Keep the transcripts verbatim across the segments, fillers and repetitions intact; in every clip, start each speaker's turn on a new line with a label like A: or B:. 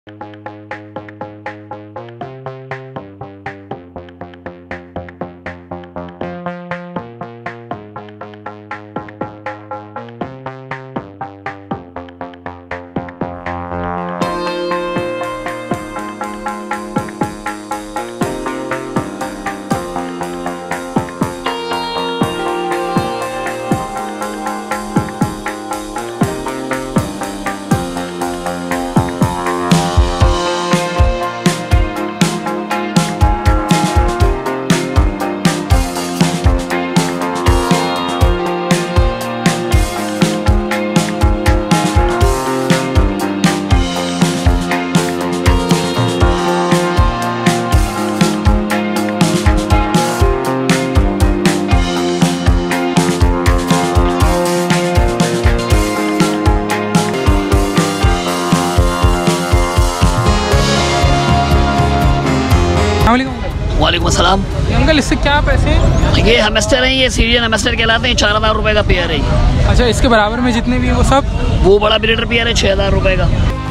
A: वालेकुम अस्सलाम।
B: अंकल इससे क्या पैसे हैं?
A: ये हेमस्टर हैं, ये सीरियन हेमस्टर कहलाते हैं। चार हज़ार रुपये का पेयर है ये।
B: अच्छा, इसके बराबर में जितने भी हैं वो सब?
A: वो बड़ा ब्रीडर पेयर है छः हज़ार रुपये का।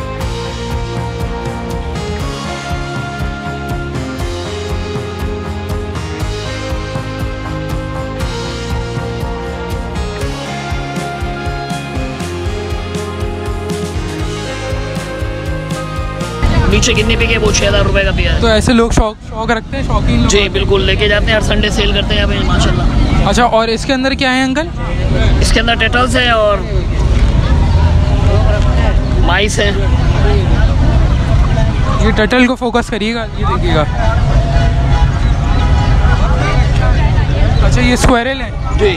A: नीचे कितने पे के वो छः हज़ार रुपये का पेयर है।
B: तो ऐसे लोग शौक शौक रखते हैं, शौकीन लोग?
A: जी बिल्कुल, लेके जाते हैं, हर संडे सेल करते हैं यहाँ पे माशाल्लाह।
B: अच्छा, और इसके अंदर क्या है अंकल?
A: इसके अंदर टेटल्स है और माइस है।
B: ये टर्टल को फोकस करिएगा, ये देखिएगा। अच्छा, ये स्क्वेरल है
A: जी।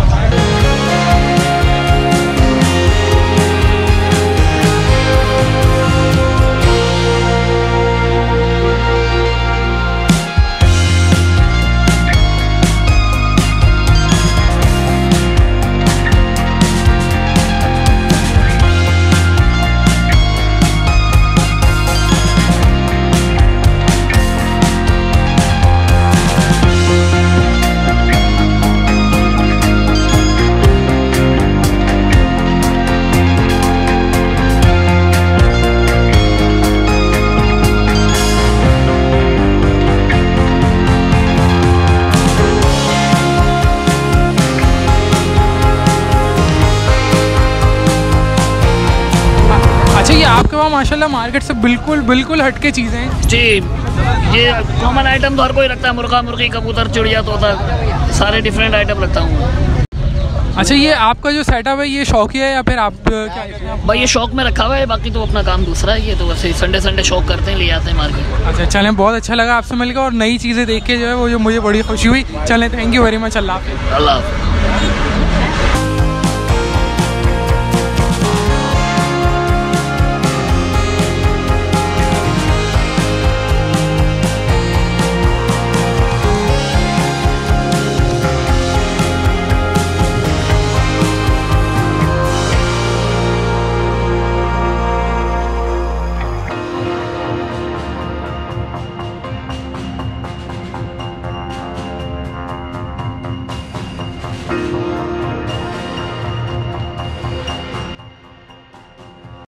B: अच्छा, ये आपके वहाँ माशाल्लाह मार्केट से बिल्कुल बिल्कुल हटके चीज़ें हैं।
A: जी, ये कॉमन आइटम तो हर कोई रखता है। मुर्गा मुर्गी कबूतर चिड़िया तोता सारे डिफरेंट आइटम रखता हूँ।
B: अच्छा, ये आपका जो सेटअप है ये शौकिया है या फिर आप क्या?
A: भाई ये शौक में रखा हुआ है, बाकी तो अपना काम दूसरा है। ये तो वैसे संडे संडे शौक करते हैं, ले आते हैं मार्केट।
B: अच्छा, चलें, बहुत अच्छा लगा आपसे मिलकर और नई चीज़ें देख के जो है वो जो मुझे बड़ी खुशी हुई। चलें, थैंक यू वेरी मच। अल्लाह हाफ़िज़।
A: अल्लाह हाफ़िज़।